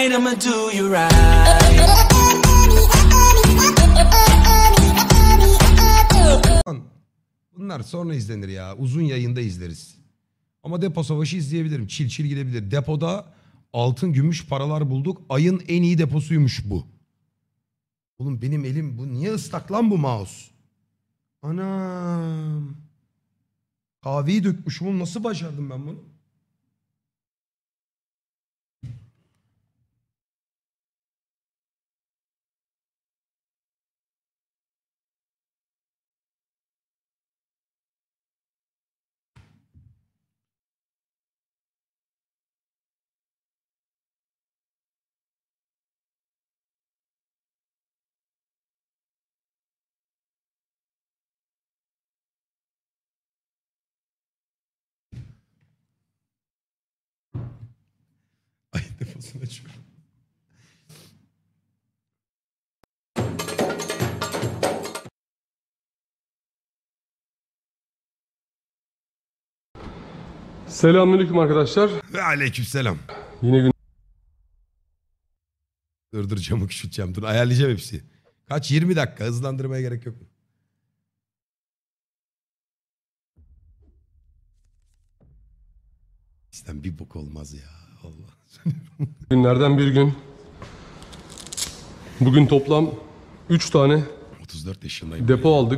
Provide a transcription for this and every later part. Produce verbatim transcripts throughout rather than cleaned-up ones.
right, I'ma do you right. Bunlar sonra izlenir ya. Uzun yayında izleriz. Ama Depo Savaşı izleyebilirim. Çil çil gidebilir. Depoda altın gümüş paralar bulduk. Ayın en iyi deposuymuş bu. Oğlum benim elim bu niye ıslak lan bu mouse? Anam. Kahveyi dökmüşüm oğlum, nasıl başardım ben bunu? Ay deposunu açıyorum. Selamünaleyküm arkadaşlar. Ve aleykümselam. Yine gün Dur dur camı küçülteceğim. Dur ayarlayacağım hepsi. Kaç? yirmi dakika. Hızlandırmaya gerek yok. İşte bir bok olmaz ya. Allah. günlerden bir gün. Bugün toplam üç tane otuz dört yaşındayım. depo aldık.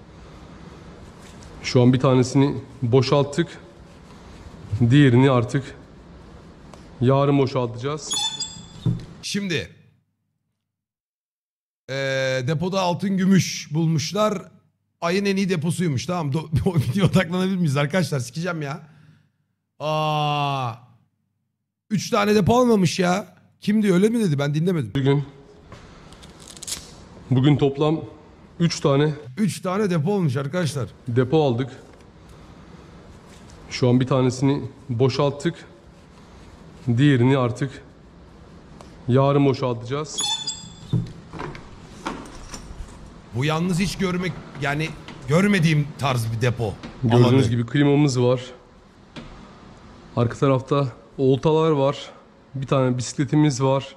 Şu an bir tanesini boşalttık. Diğerini artık yarın boşaltacağız. Şimdi ee, depoda altın gümüş bulmuşlar. Ayın en iyi deposuymuş. Tamam. O videoya odaklanabilir miyiz arkadaşlar? Sikeceğim ya. Aa, üç tane depo almamış ya. Kim diyor, öyle mi dedi? Ben dinlemedim. Bir gün. Bugün toplam üç tane Üç tane depo olmuş arkadaşlar. depo aldık. Şu an bir tanesini boşalttık. Diğerini artık yarın boşaltacağız. Bu yalnız hiç görmek yani görmediğim tarz bir depo. Gördüğünüz alanı. gibi klimamız var. Arka tarafta oltalar var. Bir tane bisikletimiz var.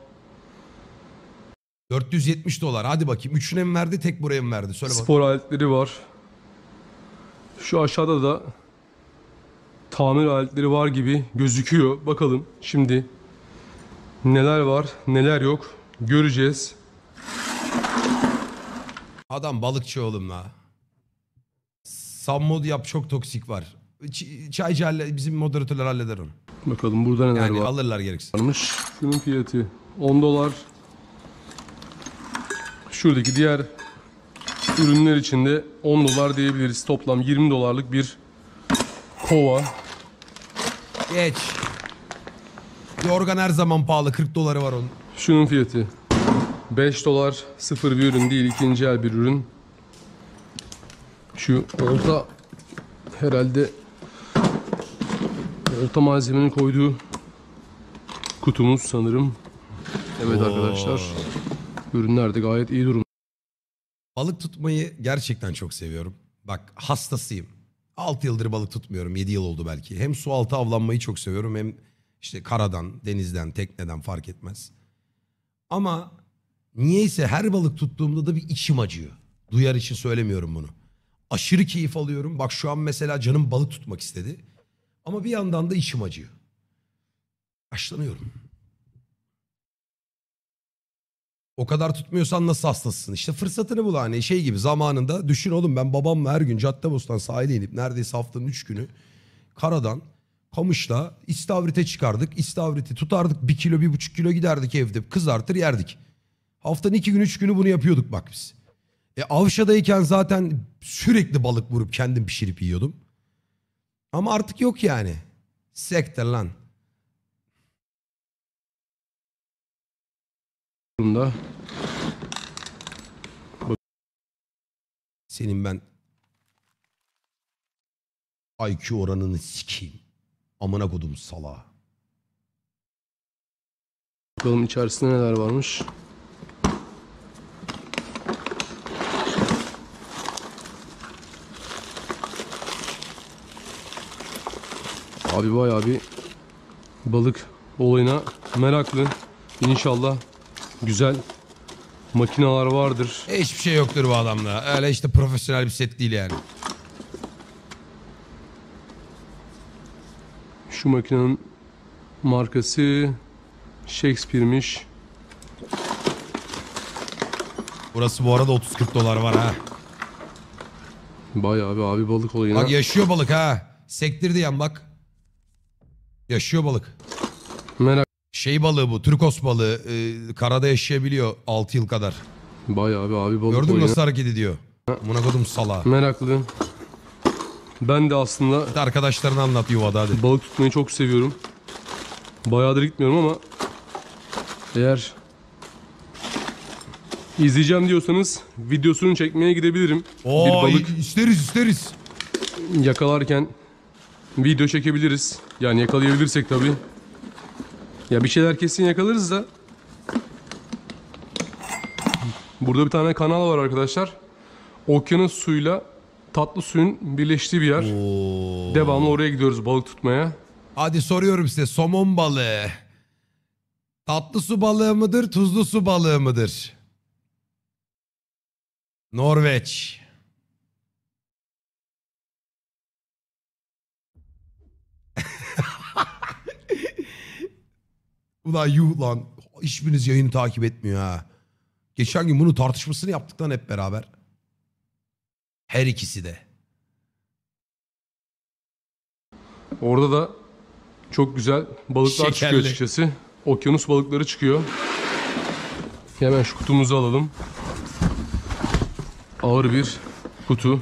dört yüz yetmiş dolar. Hadi bakayım. Üçüne mi verdi, tek buraya mı verdi? Söyle bakalım. Spor aletleri var. Şu aşağıda da tamir aletleri var gibi gözüküyor. Bakalım şimdi neler var, neler yok göreceğiz. Adam balıkçı oğlum la. Sammod yap, çok toksik var. Ç- çaycı halle- bizim moderatörler halleder onu. Bakalım burada neler Yani var. alırlar gerekirse. Varmış. Şunun fiyatı on dolar. Şuradaki diğer ürünler için de on dolar diyebiliriz. Toplam yirmi dolarlık bir kova. Geç. Yorgan her zaman pahalı. kırk doları var onun. Şunun fiyatı beş dolar. Sıfır bir ürün değil, ikinci el bir ürün. Şu olta herhalde olta malzemenin koyduğu kutumuz sanırım. Evet Oo. arkadaşlar. Ürünler de gayet iyi durumda. Balık tutmayı gerçekten çok seviyorum. Bak hastasıyım. altı yıldır balık tutmuyorum. yedi yıl oldu belki. Hem su altı avlanmayı çok seviyorum, hem işte karadan, denizden, tekneden fark etmez. Ama niyeyse her balık tuttuğumda da bir içim acıyor. Duyar için söylemiyorum bunu. Aşırı keyif alıyorum. Bak şu an mesela canım balık tutmak istedi. Ama bir yandan da içim acıyor. Başlanıyorum. O kadar tutmuyorsan nasıl hastasın? İşte fırsatını bul hani, şey gibi zamanında. Düşün oğlum, ben babamla her gün Caddebostan sahile inip neredeyse haftanın üç günü karadan kamışla istavrite çıkardık. İstavriti tutardık, bir kilo bir buçuk kilo giderdik evde, kızartır yerdik. Haftanın iki gün üç günü bunu yapıyorduk bak biz. E Avşa'dayken zaten sürekli balık vurup kendim pişirip yiyordum. Ama artık yok yani. Sektir lan. durumda. Senin ben I Q oranını sikeyim. Amına kodum salağa. Bakalım içerisinde neler varmış. Abi bayağı bir balık olayına meraklı. İnşallah güzel makineler vardır. Hiçbir şey yoktur bu adamda. Öyle işte profesyonel bir set değil yani. Şu makinenin markası Shakespeare'miş. Burası bu arada otuz kırk dolar var ha. Bayağı bir abi balık olayına. Bak yaşıyor balık ha. Sektirdi yan bak. Yaşıyor balık. Merak. Şey balığı bu. Türkos balığı. Ee, karada yaşayabiliyor altı yıl kadar. Bayağı bir abi balık Gördün mü olayına. nasıl hareket ediyor? Buna kodum sala. Meraklı. Ben de aslında Hadi arkadaşlarına anlat yuvada hadi. balık tutmayı çok seviyorum. Bayağıdır gitmiyorum ama eğer izleyeceğim diyorsanız videosunu çekmeye gidebilirim. Oo, Bir balık isteriz isteriz. yakalarken video çekebiliriz. Yani yakalayabilirsek tabii. Ya bir şeyler kesin yakalarız da. Burada bir tane kanal var arkadaşlar. Okyanus suyuyla tatlı suyun birleştiği bir yer. Oo. Devamlı oraya gidiyoruz balık tutmaya. Hadi soruyorum size, somon balığı tatlı su balığı mıdır, tuzlu su balığı mıdır? Norveç. Ulan yuh lan. Hiçbiriniz yayını takip etmiyor ha. Geçen gün bunu tartışmasını yaptık lan hep beraber. Her ikisi de. Orada da çok güzel balıklar Şekerli. çıkıyor açıkçası. Okyanus balıkları çıkıyor. Hemen şu kutumuzu alalım. Ağır bir kutu.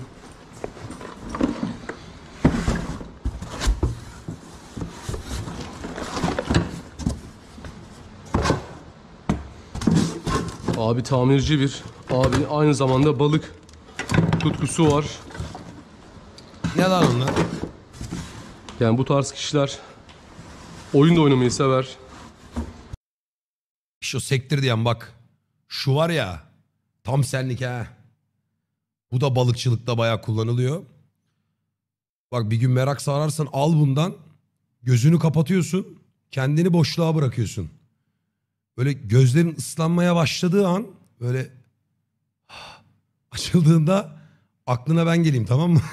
Abi tamirci bir abi, aynı zamanda balık tutkusu var. Ne lan onlar? Yani bu tarz kişiler oyun da oynamayı sever. Şu sektir diyen bak. Şu var ya. Tam senlik ha. Bu da balıkçılıkta bayağı kullanılıyor. Bak bir gün merak sararsan al bundan. Gözünü kapatıyorsun. Kendini boşluğa bırakıyorsun. Böyle gözlerin ıslanmaya başladığı an böyle açıldığında aklına ben geleyim, tamam mı?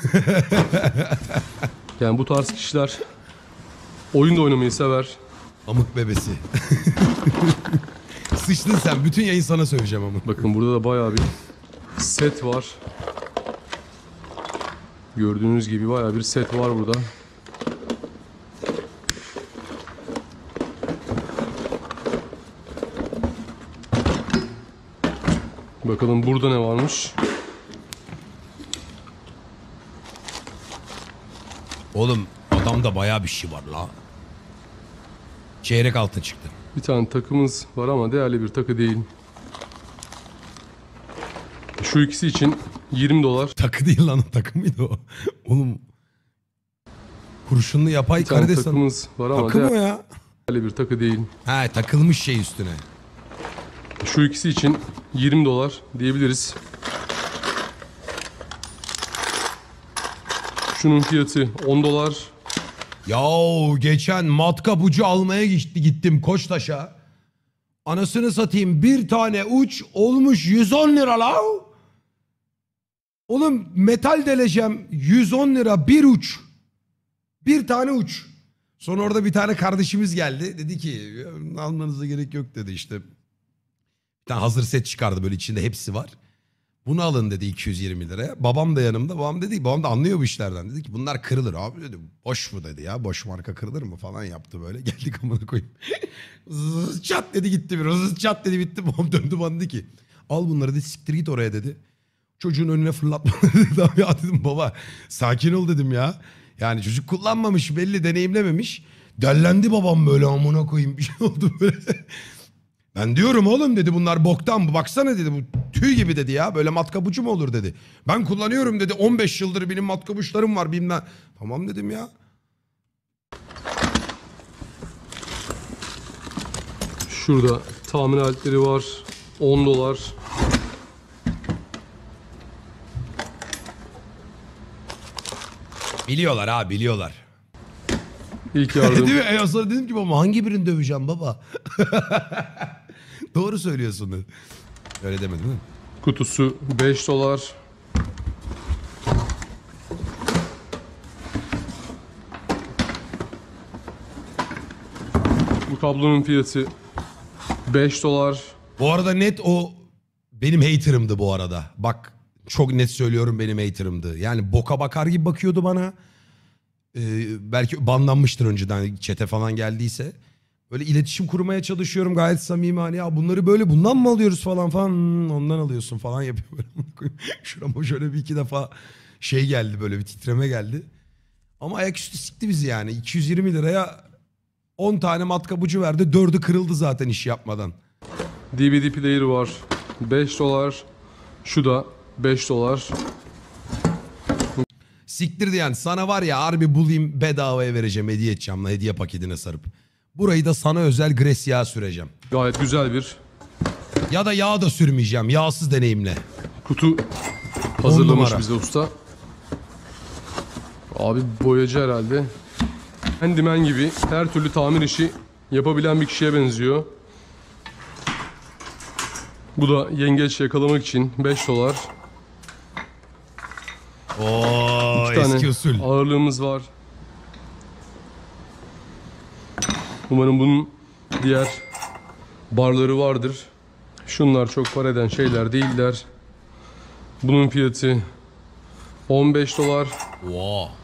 Yani bu tarz kişiler oyun da oynamayı sever. Amık bebesi. Sıçtın sen. Bütün yayın sana söyleyeceğim ama. Bakın burada da bayağı bir set var. Gördüğünüz gibi bayağı bir set var burada. Bakalım burada ne varmış. Oğlum adamda bayağı bir şey var la. Çeyrek altın çıktı. Bir tane takımız var ama değerli bir takı değil. Şu ikisi için yirmi dolar. Takı değil lan, takı mıydı o? Oğlum kurşunlu yapay Bir tane karides sandım. takımız var ama Takı mı o ya? değerli bir takı değil. Ha, takılmış şey üstüne. Şu ikisi için yirmi dolar diyebiliriz. Şunun fiyatı on dolar. Yahu geçen matkap ucu almaya gitti, gittim Koçtaş'a. Anasını satayım, bir tane uç olmuş yüz on lira la. Oğlum metal deleceğim, yüz on lira bir uç. Bir tane uç. Sonra orada bir tane kardeşimiz geldi. Dedi ki almanıza gerek yok dedi işte. Bir tane hazır set çıkardı, böyle içinde hepsi var. Bunu alın dedi iki yüz yirmi liraya. Babam da yanımda. Babam dedi ki, babam da anlıyor bu işlerden. Dedi ki bunlar kırılır abi dedi. Boş mu dedi ya. Boş marka kırılır mı falan yaptı böyle. Geldik amına koyayım. Zız çat dedi gitti bir. Zız çat dedi bitti. Babam döndü bana dedi ki al bunları dedi, siktir git oraya dedi. Çocuğun önüne fırlatma dedi. Abi ya dedim baba sakin ol dedim ya. Yani çocuk kullanmamış belli, deneyimlememiş. Dellendi babam böyle, amına koyayım bir şey oldu böyle. Ben diyorum oğlum dedi bunlar boktan bu, baksana dedi bu tüy gibi dedi ya, böyle matkabucu mu olur dedi. Ben kullanıyorum dedi, on beş yıldır benim matkabuçlarım var bilmem. Tamam dedim ya. Şurada tamir aletleri var. on dolar. Biliyorlar ha, biliyorlar. İlk yardım. Değil mi? E, sonra dedim ki baba hangi birini döveceğim baba? Doğru söylüyorsun dedi. Öyle demedin mi? Kutusu beş dolar. Bu kablonun fiyatı beş dolar. Bu arada net o benim haterımdı bu arada. Bak çok net söylüyorum, benim haterımdı. Yani boka bakar gibi bakıyordu bana. Ee, belki banlanmıştır önceden, çete falan geldiyse. Böyle iletişim kurmaya çalışıyorum gayet samimi, hani ya bunları böyle bundan mı alıyoruz falan falan, "Hmm, ondan alıyorsun" falan yapıyor. Böyle. Şurama şöyle bir iki defa şey geldi, böyle bir titreme geldi. Ama ayaküstü sikti bizi yani. iki yüz yirmi liraya on tane matkap ucu verdi, dördü kırıldı zaten iş yapmadan. D V D player var. beş dolar. Şu da beş dolar. Siktirdi yani, sana var ya harbi bulayım bedavaya vereceğim, hediye edeceğim, hediye paketine sarıp. Burayı da sana özel gres yağı süreceğim. Gayet güzel bir Ya da yağ da sürmeyeceğim, yağsız deneyimle. kutu hazırlamış numara. bize usta. Abi boyacı herhalde. Handyman gibi her türlü tamir işi yapabilen bir kişiye benziyor. Bu da yengeç yakalamak için beş dolar. Oo, İki tane eski usul. ağırlığımız var. Umarım bunun diğer barları vardır. Şunlar çok para eden şeyler değiller. Bunun fiyatı on beş dolar. Wow.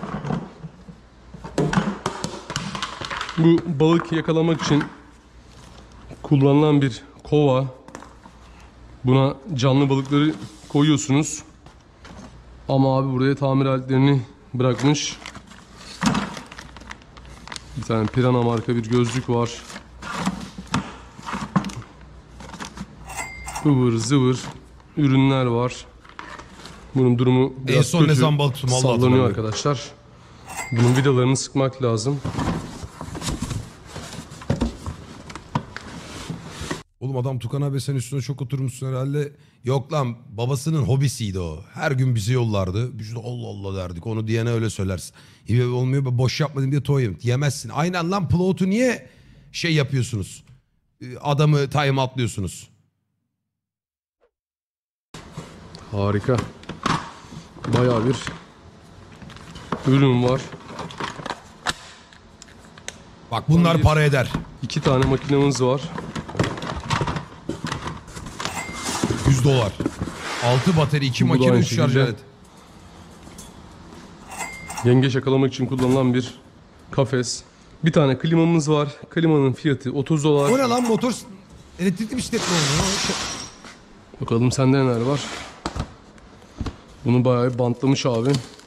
Bu balık yakalamak için kullanılan bir kova. Buna canlı balıkları koyuyorsunuz. Ama abi buraya tamir aletlerini bırakmış. Bir tane Pirana marka bir gözlük var. Ivır zıvır ürünler var. Bunun durumu biraz En son kötü. ne zaman balık tuttum, vallahi Sallanıyor hatırlamıyorum. arkadaşlar. Bunun vidalarını sıkmak lazım. Oğlum adam Tukan abi sen üstüne çok oturmuşsun herhalde. Yok lan, babasının hobisiydi o. Her gün bizi yollardı. Biz de Allah Allah derdik. Onu diyene öyle söylersin. İyi olmuyor, boş yapmadım diye toyum. Diyemezsin. Aynen lan, Plot'u niye şey yapıyorsunuz? Adamı time atlıyorsunuz. Harika. Bayağı bir ürün var. Bak bunlar Bir- para eder. İki tane makinemiz var. yüz dolar. altı batarya, iki Bu da makine, aynı üç şarj şekilde. alet. Yengeç yakalamak için kullanılan bir kafes. Bir tane klimamız var. Klimanın fiyatı otuz dolar. O ne lan, motor elektrikli bisiklet mi oldu? Bakalım sende neler var. Bunu bayağı bantlamış abi.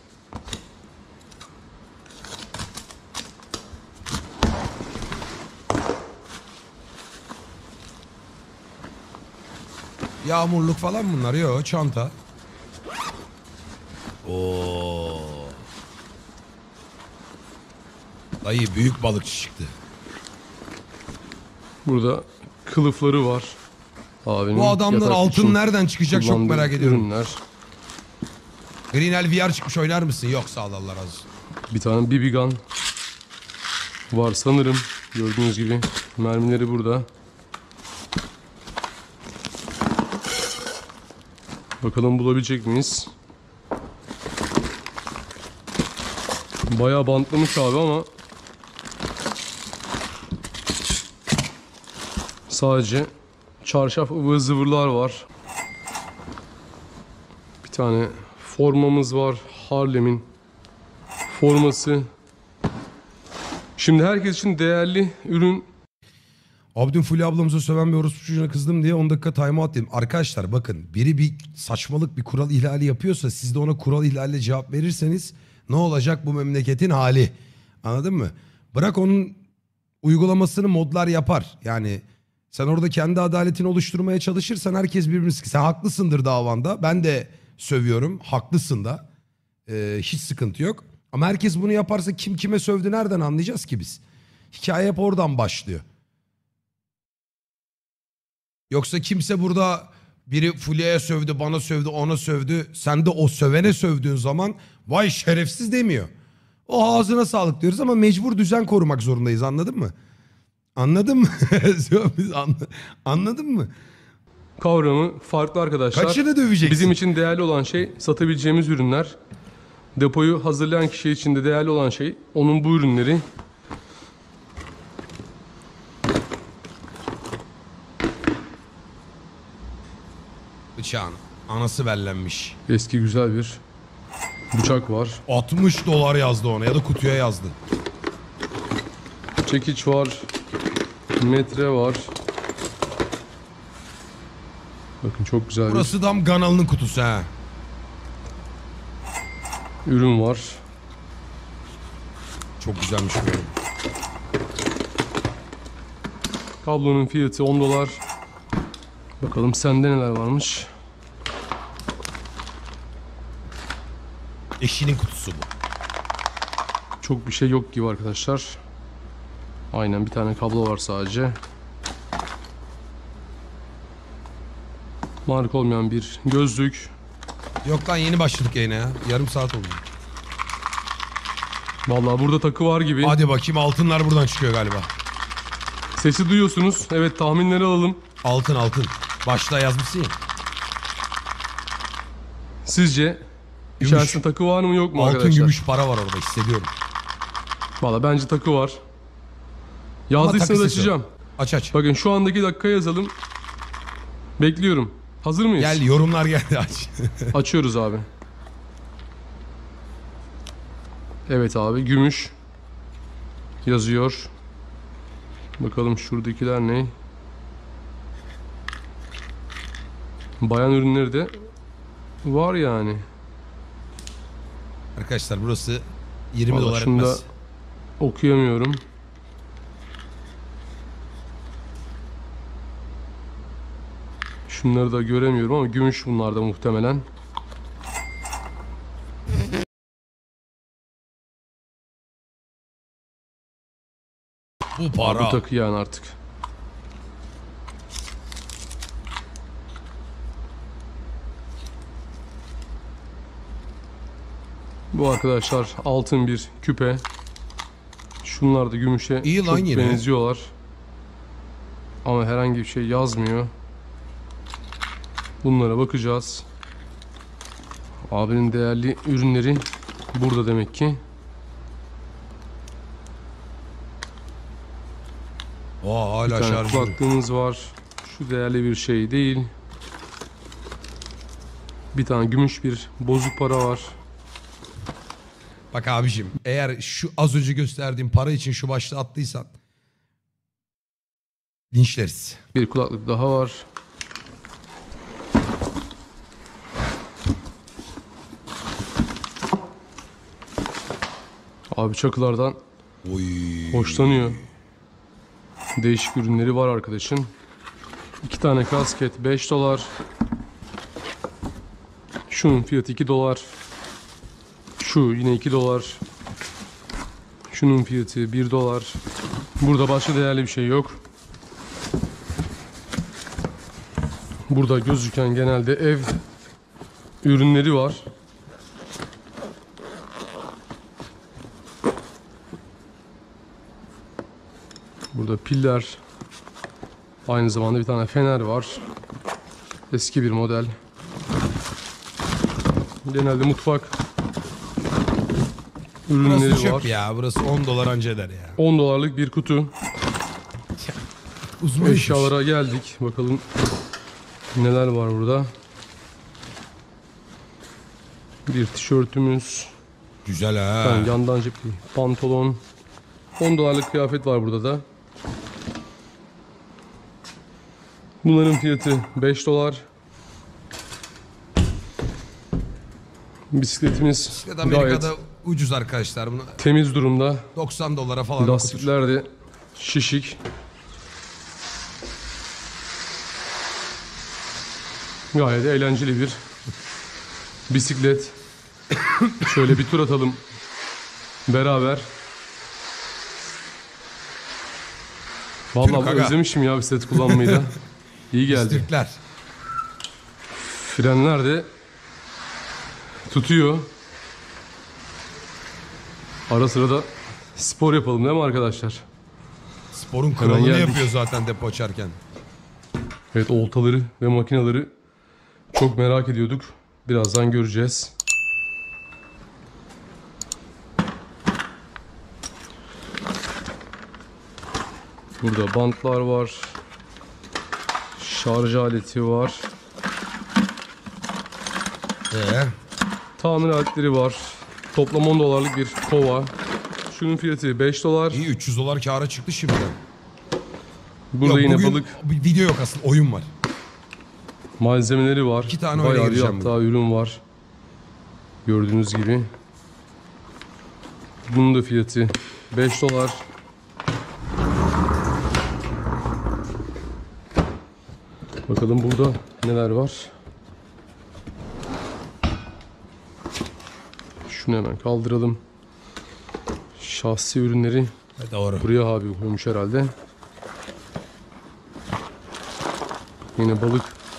Yağmurluk falan bunlar. Yok, çanta. Oo. Dayı büyük balıkçı çıktı. Burada kılıfları var. Abinin Bu adamlar yatak altın için nereden çıkacak çok kullandığı merak ediyorum. Ürünler. Greenel V R çıkmış, oynar mısın? Yok sağ ol, Allah razı olsun. Bir tane B B gun var sanırım. Gördüğünüz gibi mermileri burada. Bakalım bulabilecek miyiz? Bayağı bantlamış abi ama sadece çarşaf ıvı zıvırlar var. Bir tane formamız var. Harlem'in forması. Şimdi herkes için değerli ürün. Abdün Fulya ablamıza söven bir orospu çocuğuna kızdım diye on dakika time out dedim. Arkadaşlar bakın, biri bir saçmalık, bir kural ihlali yapıyorsa siz de ona kural ihlaliyle cevap verirseniz ne olacak bu memleketin hali? Anladın mı? Bırak onun uygulamasını modlar yapar. Yani sen orada kendi adaletini oluşturmaya çalışırsan herkes birbirini... Sen haklısındır davanda. Ben de sövüyorum. Haklısın da. Ee, hiç sıkıntı yok. Ama herkes bunu yaparsa kim kime sövdü nereden anlayacağız ki biz? Hikaye hep oradan başlıyor. Yoksa kimse burada biri Fulya'ya sövdü, bana sövdü, ona sövdü. Sen de o sövene sövdüğün zaman vay şerefsiz demiyor. O ağzına sağlık diyoruz ama mecbur düzen korumak zorundayız, anladın mı? Anladın mı? Anla- Anladın mı? Kavramı farklı arkadaşlar. Kaçını döveceksin? Bizim için değerli olan şey satabileceğimiz ürünler. Depoyu hazırlayan kişi için de değerli olan şey onun bu ürünleri. Bıçağın anası bellenmiş. Eski güzel bir bıçak var. altmış dolar yazdı ona ya da kutuya yazdı. Çekiç var. Metre var. Bakın çok güzel Burası tam Ganalı'nın kutusu ha. bir ürün var. Çok güzelmiş bu ürün. Kablonun fiyatı on dolar. Bakalım sende neler varmış. Eşinin kutusu bu. Çok bir şey yok gibi arkadaşlar. Aynen bir tane kablo var sadece. Marka olmayan bir gözlük. Yok lan yeni başladık yayına ya. Yarım saat oldu. Vallahi burada takı var gibi. Hadi bakayım altınlar buradan çıkıyor galiba. Sesi duyuyorsunuz. Evet, tahminleri alalım. Altın altın. Başta yazmışsın ya. Sizce Gümüş. içerisinde takı var mı yok mu Altın arkadaşlar? gümüş para var orada hissediyorum. Valla bence takı var. Ama Yazdıysanız takı sesi açacağım. yok. Aç aç. Bakın şu andaki dakika yazalım. Bekliyorum. Hazır mıyız? Gel yorumlar geldi aç. Açıyoruz abi. Evet abi, gümüş yazıyor. Bakalım şuradakiler ne? Bayan ürünleri de var yani. Arkadaşlar burası yirmi Vallahi dolar şunu da etmez. okuyamıyorum. Şunları da göremiyorum ama gümüş bunlar da muhtemelen. Bu para. Bu takı yani artık. Bu arkadaşlar altın bir küpe. Şunlar da gümüşe İyi lan çok yine. benziyorlar. Ama herhangi bir şey yazmıyor. Bunlara bakacağız. Abinin değerli ürünleri burada demek ki. Aa Bir hala tane şarjı. kulaklığımız var. Şu değerli bir şey değil. Bir tane gümüş bir bozuk para var. Bak abicim eğer şu az önce gösterdiğim para için şu başta attıysan linçleriz. Bir kulaklık daha var. Abi çakılardan Oy. hoşlanıyor. Değişik ürünleri var arkadaşın. İki tane kasket beş dolar. Şunun fiyatı iki dolar. Şu yine iki dolar. Şunun fiyatı bir dolar. Burada başka değerli bir şey yok. Burada gözüken genelde ev ürünleri var. Burada piller. Aynı zamanda bir tane fener var. Eski bir model. Genelde mutfak Burası ürünleri çöp var. ya. Burası on dolar anca eder ya. on dolarlık bir kutu. Uzman işmiş. Eşyalara geldik. Bakalım neler var burada. Bir tişörtümüz. Güzel ha. Yani yandan cepli pantolon. on dolarlık kıyafet var burada da. Bunların fiyatı beş dolar. Bisikletimiz Bisiklet gayet Amerika'da ucuz arkadaşlar. Bunu temiz durumda. doksan dolara falan okutur. Lastikler de şişik. Gayet eğlenceli bir bisiklet. Şöyle bir tur atalım beraber. Vallahi Türk aga. özlemişim ya bisiklet kullanmayı da. İyi geldi. Türkler. Frenler de tutuyor. Ara sıra da spor yapalım değil mi arkadaşlar? Sporun Hemen kralını geldik. yapıyor zaten depo açarken. Evet, oltaları ve makineleri çok merak ediyorduk. Birazdan göreceğiz. Burada bantlar var. Şarj aleti var. Ee, Tamir aletleri var. Toplam on dolarlık bir kova. Şunun fiyatı beş dolar. iyi üç yüz dolar kâra çıktı şimdiden. Burada Yok, yine bugün balık bir video yok aslında, oyun var. malzemeleri var. İki tane öyle Bayağı bir gireceğim hatta ürün var. Gördüğünüz gibi. Bunun da fiyatı beş dolar. Bakalım burada neler var. Şunu hemen kaldıralım. Şahsi ürünleri E, doğru. buraya abi koymuş herhalde. Yine balık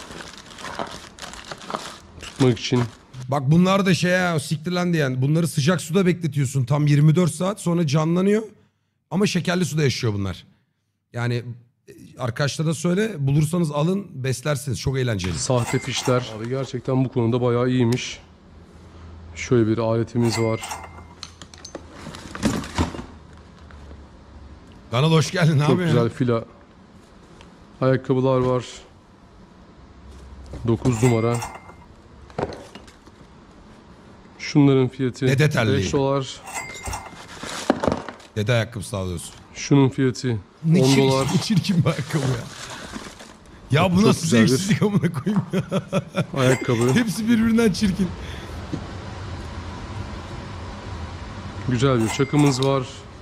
tutmak için. Bak bunlar da şey ya, siktir lan diyen. Bunları sıcak suda bekletiyorsun tam yirmi dört saat, sonra canlanıyor. Ama şekerli suda yaşıyor bunlar. Yani e, arkadaşlara söyle, bulursanız alın, beslersiniz. Çok eğlenceli. Sahte fişler. Abi gerçekten bu konuda bayağı iyiymiş. Şöyle bir aletimiz var. Kanal hoş geldin. Ne Çok yapıyorsun? güzel fila. Ayakkabılar var. dokuz numara. Şunların fiyatı Ne detaylı. beş dolar. Dede ayakkabısı alıyorsun. Şunun fiyatı Ne on çirkin, dolar. ne çirkin bir ayakkabı ya. Ya bu Çok nasıl güzel bir- zevksizlik amına koyayım ya. Ayakkabı. Hepsi birbirinden çirkin. Güzel bir çakımız var.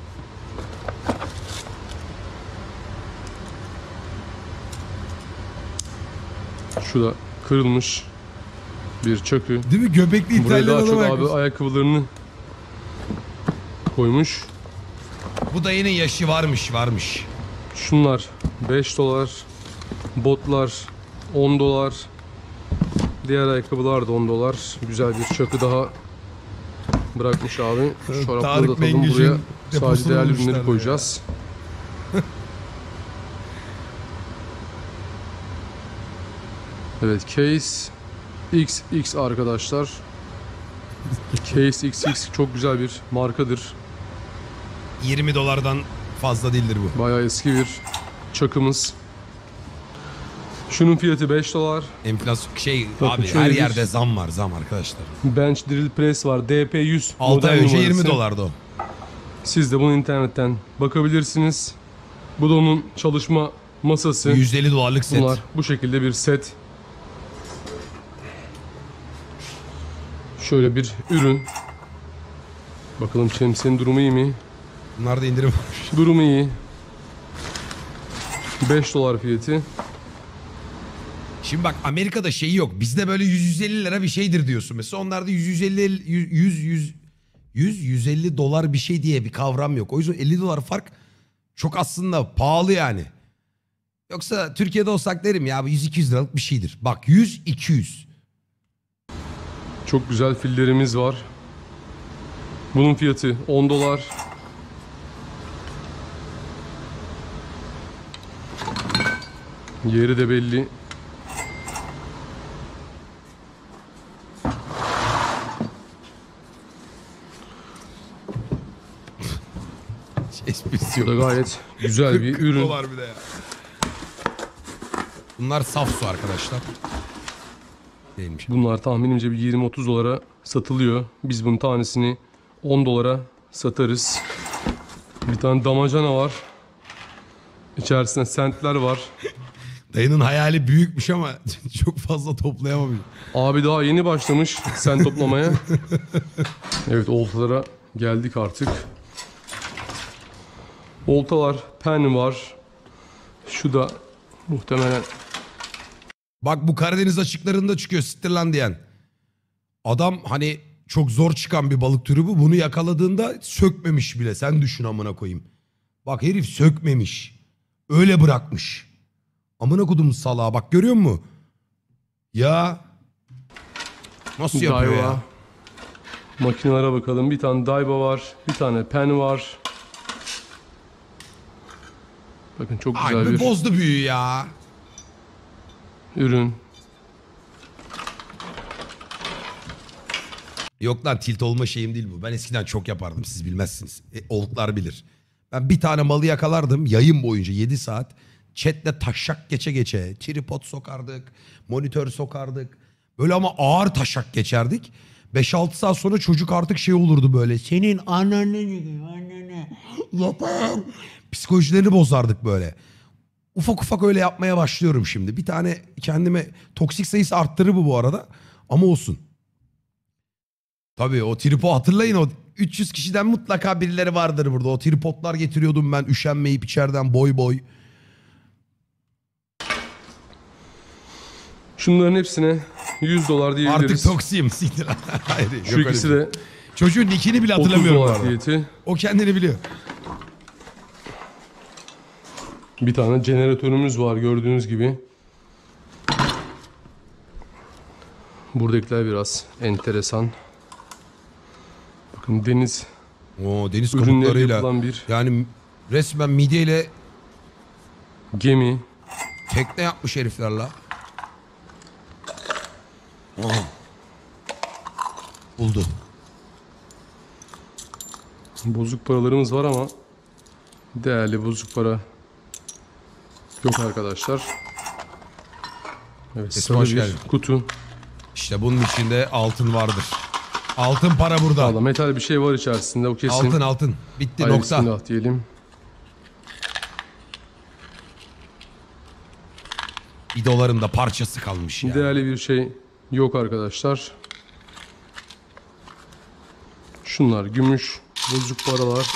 Şu da kırılmış bir çakı. Değil mi? Göbekli Buraya İtalyan daha adam çok abi ayakkabısı. ayakkabılarını koymuş. Bu da yine yaşı varmış varmış. Şunlar beş dolar. Botlar on dolar. Diğer ayakkabılar da on dolar. Güzel bir çakı daha bırakmış abi. Çorapları Tarık da atalım Mengücü'nün buraya. Sadece deposunu değerli bulmuşlar ürünleri ya. koyacağız. Evet, Case X X arkadaşlar. Case X X çok güzel bir markadır. yirmi dolardan fazla değildir bu. Bayağı eski bir çakımız. Şunun fiyatı beş dolar. Enflasyon şey Bakın abi, şöyle her bir- yerde zam var, zam arkadaşlar. Bench Drill Press var. D P yüz altı ay model önce numarası. yirmi dolardı o. Siz de bunu internetten bakabilirsiniz. Bu da onun çalışma masası. yüz elli dolarlık set. Bunlar bu şekilde bir set. Şöyle bir ürün. Bakalım şemsiyenin durumu iyi mi? Bunlar da indirim. Durumu iyi. beş dolar fiyatı. Şimdi bak, Amerika'da şeyi yok. Bizde böyle yüz yüz elli lira bir şeydir diyorsun. Mesela onlarda yüz yüz elli yüz yüz yüz yüz elli dolar bir şey diye bir kavram yok. O yüzden elli dolar fark çok aslında pahalı yani. Yoksa Türkiye'de olsak derim ya bu yüz iki yüz liralık bir şeydir. Bak yüz iki yüz. Çok güzel fillerimiz var. Bunun fiyatı on dolar. Yeri de belli. Esprisi Bu da yok. gayet güzel bir ürün. Dolar bir de ya. Bunlar saf su arkadaşlar. Değilmiş. Bunlar tahminimce bir yirmi otuz dolara satılıyor. Biz bunun tanesini on dolara satarız. Bir tane damacana var. İçerisinde sentler var. Dayının hayali büyükmüş ama çok fazla toplayamamış. Abi daha yeni başlamış sent toplamaya. Evet, oltalara geldik artık. Oltalar, pen var. Şu da muhtemelen Bak bu Karadeniz açıklarında çıkıyor, siktir lan diyen. Adam hani çok zor çıkan bir balık türü bu. Bunu yakaladığında sökmemiş bile. Sen düşün amına koyayım. Bak herif sökmemiş. Öyle bırakmış. Amına kodum salağa, bak görüyor musun? Ya. Nasıl yapıyor Daiwa. ya? Makinelere bakalım. Bir tane Daiwa var. Bir tane pen var. Bakın çok güzel Ay bir bozdu büyüyü ya. ürün. Yok lan tilt olma şeyim değil bu. Ben eskiden çok yapardım siz bilmezsiniz. E, olduklar bilir. Ben bir tane malı yakalardım yayın boyunca yedi saat. Chatle taşak geçe geçe. Tripod sokardık. Monitör sokardık. Böyle ama ağır taşak geçerdik. beş altı saat sonra çocuk artık şey olurdu böyle. Senin ananı ananı yapar. Psikolojilerini bozardık böyle. Ufak ufak öyle yapmaya başlıyorum şimdi. Bir tane kendime toksik sayısı arttırır bu bu arada. Ama olsun. Tabii o tripod hatırlayın o üç yüz kişiden mutlaka birileri vardır burada. O tripodlar getiriyordum ben üşenmeyip içeriden boy boy. Şunların hepsine yüz dolar diyebiliriz. Artık toksiyim. Siktir. Hayır, yok Şu öyle ikisi bir şey. de Çocuğun nickini bile otuz hatırlamıyorum bu dolar arada. fiyatı. O kendini biliyor. Bir tane jeneratörümüz var gördüğünüz gibi. Buradakiler biraz enteresan. Bakın deniz O deniz ürünleri kabuklarıyla yapılan bir yani resmen midyeyle gemi. tekne yapmış herifler la. Aha. Buldu. Bozuk paralarımız var ama değerli bozuk para yok arkadaşlar. Evet, Esma, sarı hoş bir geldin. kutu. İşte bunun içinde altın vardır. Altın para burada. Valla metal bir şey var içerisinde, o kesin. Altın altın. Bitti Haydi nokta. bismillah diyelim. Bir doların da parçası kalmış ya. Değerli bir şey yok arkadaşlar. Şunlar gümüş, bozuk paralar.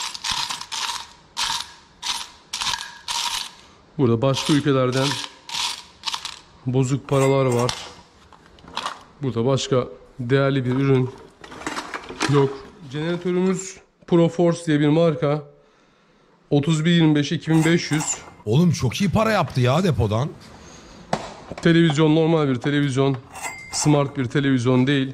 Burada başka ülkelerden bozuk paralar var. Burada başka değerli bir ürün yok. Jeneratörümüz Proforce diye bir marka. otuz bir yirmi beş iki bin beş yüz. Oğlum çok iyi para yaptı ya depodan. Televizyon normal bir televizyon. Smart bir televizyon değil.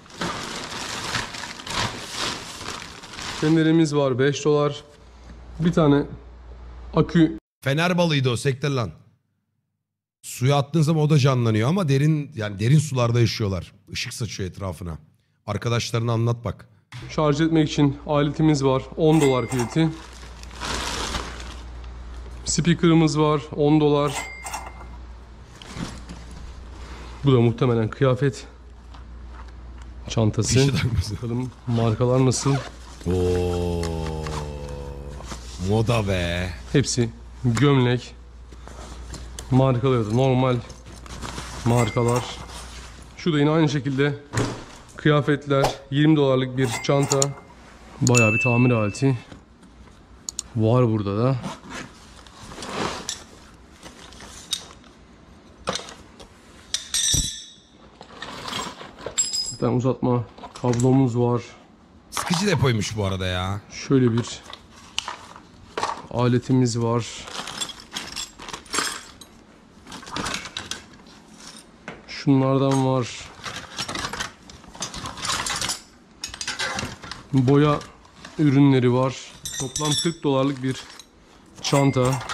Fenerimiz var beş dolar. Bir tane akü. Fener balığıydı o sektir lan. Suya attığın zaman o da canlanıyor ama derin yani derin sularda yaşıyorlar. Işık saçıyor etrafına. Arkadaşlarına anlat bak. Şarj etmek için aletimiz var. on dolar fiyatı. Speaker'ımız var. on dolar. Bu da muhtemelen kıyafet çantası. Fişi takması. Bakalım markalar nasıl? Oo. Moda be. Hepsi gömlek. Markaları da normal markalar. Şu da yine aynı şekilde kıyafetler. yirmi dolarlık bir çanta. Bayağı bir tamir aleti var burada da. Bir tane uzatma kablomuz var. Sıkıcı depoymuş bu arada ya. Şöyle bir aletimiz var. Şunlardan var. Boya ürünleri var. Toplam kırk dolarlık bir çanta.